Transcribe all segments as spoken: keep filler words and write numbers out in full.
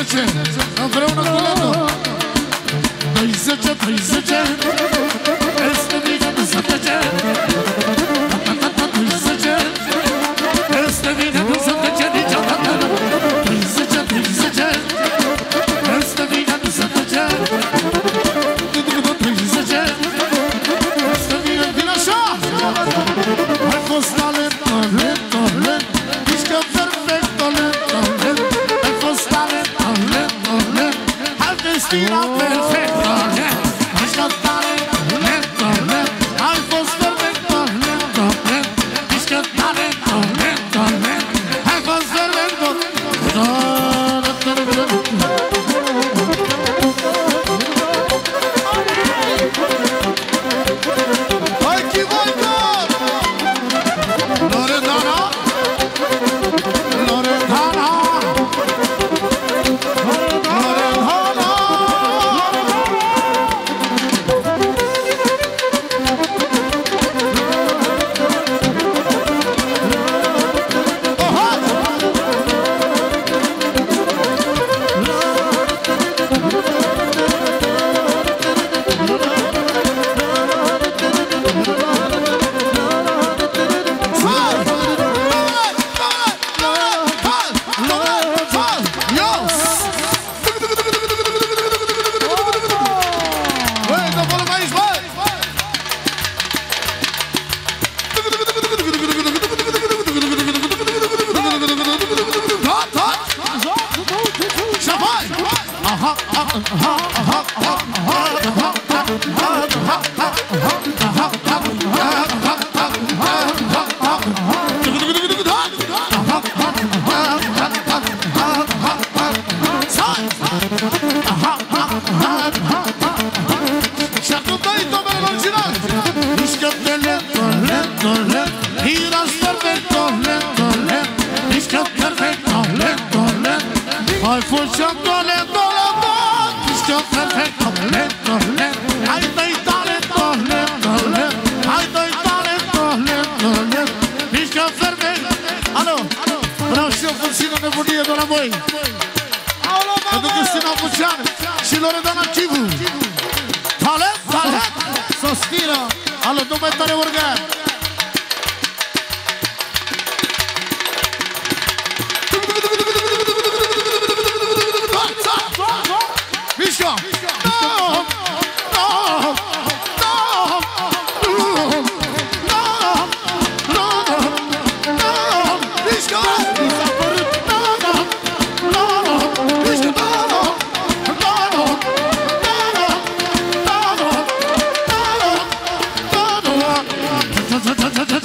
zece, împreună cu Lendo. Doi zece, doi zece, este bine nu se trece. Doi zece, este bine nu se trece niciodată. Doi zece, doi zece, este bine nu se trece. Doi zece, este bine, vine așa. Ai fost talento, lento, lento, mișcă perfecto, lento, lento. Ai fost talento, lento, lento, ai destinat perfecto, lento. Mișcă talento, lento, lento, ai fost perfecto, lento, lento. Mișcă talento, lento, lento, ai fost perfecto. Hai chi voglio! Loredana! Loredana! Loredana! Hai funciona lento, lento, mișcă perfecto, lento, lento. Hai dai talento, lento, lento. Hai dai talento, lento, lento. Mișcă perfecto. Alo, vreau și eu puțină nebunie de la voi. Pentru Cristina Bucean și Loredana Chivu. Talent, talent, sospiră. Alo, nu mai tare urgă. Mișcă! No! No! No! No! No! No! No! Mișcă! Mi s-a părut! No! No! No! Mișcă! No! No! No! No! No! No! No!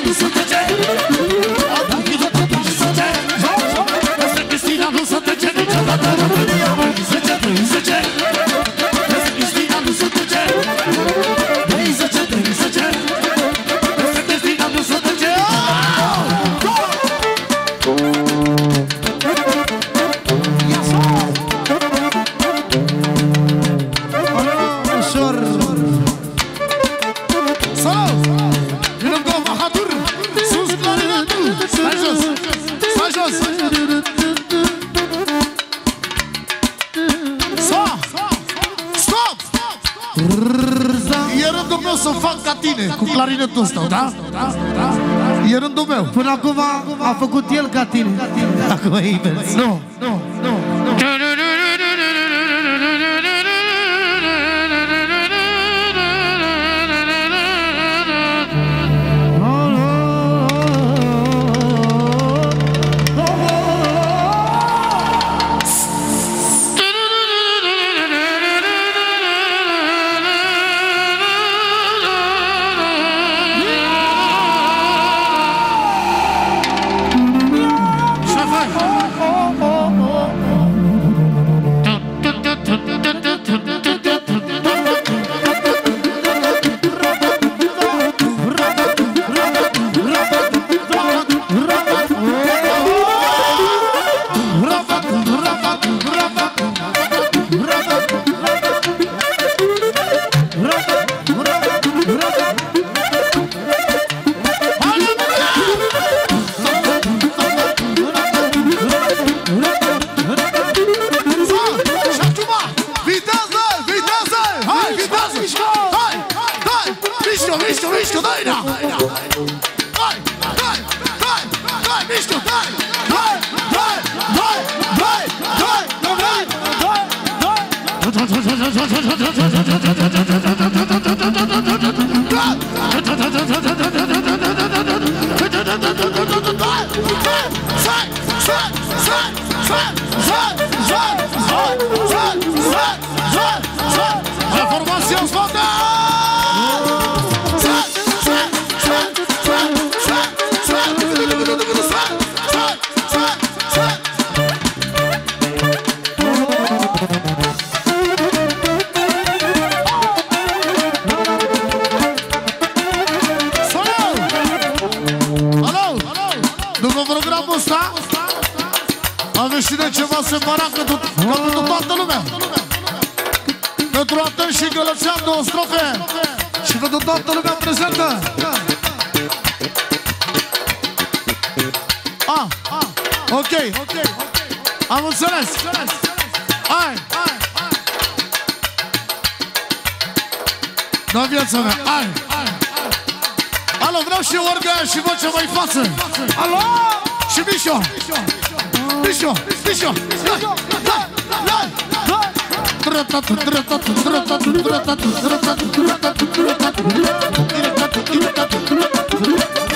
nu se trece. Peste Cristina nu se trece niciodată. Zece, zece. Peste Cristina nu se trece. Zece, zece. Peste Cristina nu se trece. Să fac ca tine, cu clarinetul ăsta, da? E rândul meu. Până acum a făcut el ca tine. Acum e invers. Nu, nu, nu. Da, viața mea, hai! Alo, vreau și orga și vocea mai față! Alo! Și Mișo! Mișo! Mișo! Hai! Hai! Hai! Trătatu, trătatu, trătatu, trătatu, trătatu, trătatu, trătatu, trătatu, trătatu,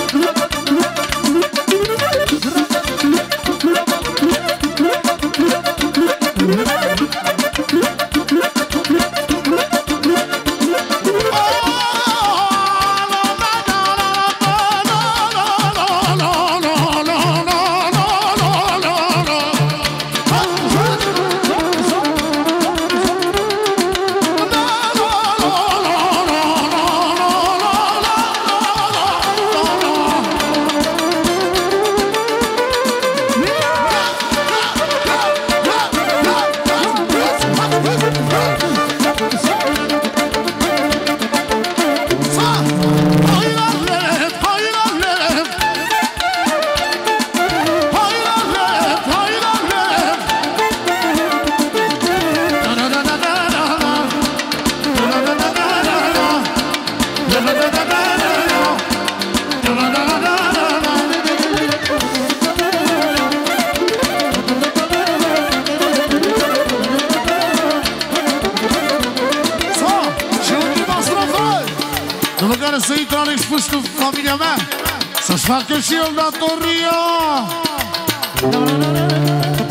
După care să intre Alex Puștu, familia mea, să-și facă și el datoria.